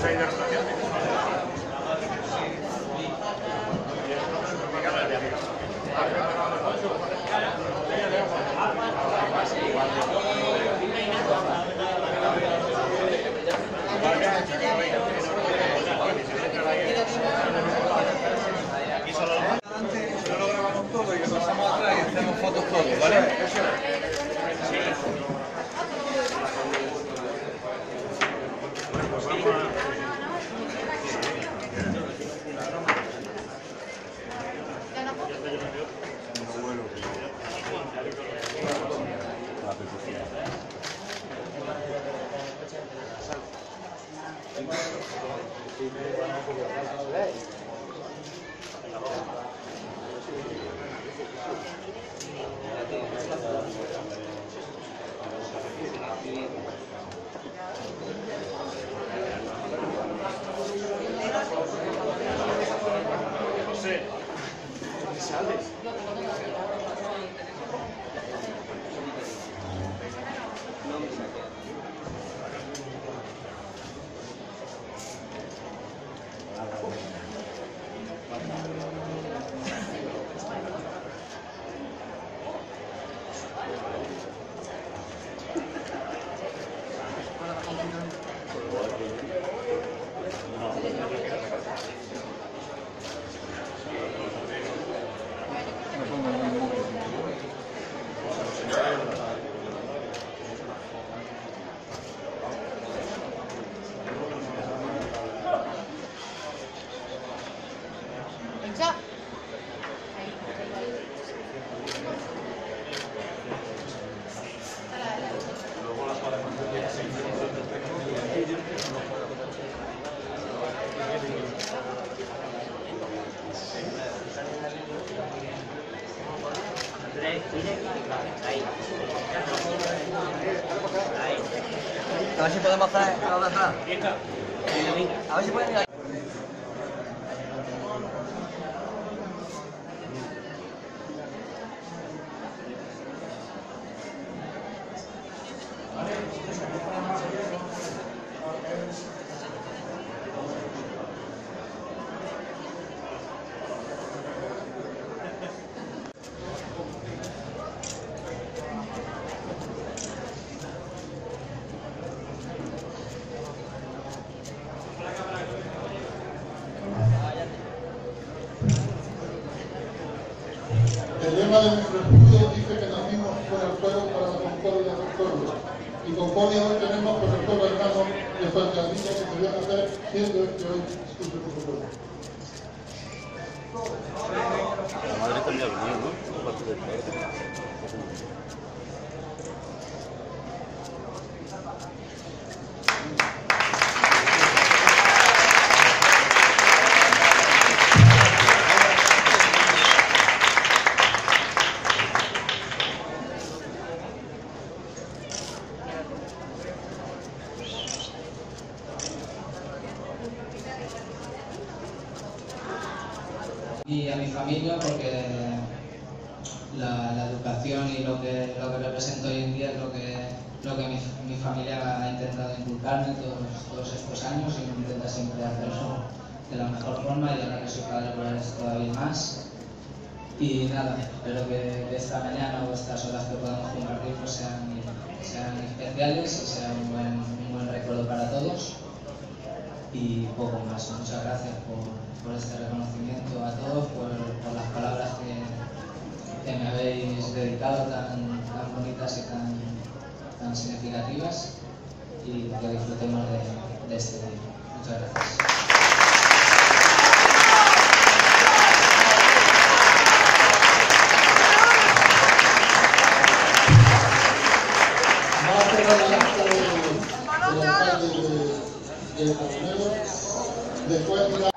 lo grabamos todo y lo pasamos atrás y hacemos fotos todos, ¿vale? A ver si podemos hacer algo de atrás. A ver si pueden ir ahí. El lema de nuestro estudio dice que nacimos por el fuego para la concordia del pueblo. Y concordia hoy tenemos con el pueblo hermano de Fuentealbilla que se dio a nacer siendo este hoy su segundo pueblo. La madre también ha venido, ¿no? Parte del padre. Y a mi familia, porque la educación y lo que represento hoy en día es lo que mi familia ha intentado inculcarme todos estos años y me intenta siempre hacerlo de la mejor forma, y ahora que soy padre pues todavía más. Y nada, espero que esta mañana o estas horas que podamos compartir pues sean especiales y sean un buen recuerdo para todos. Y poco más. Muchas gracias por este reconocimiento a todos, por las palabras que me habéis dedicado tan bonitas y tan significativas, y que disfrutemos de este día. Muchas gracias. Después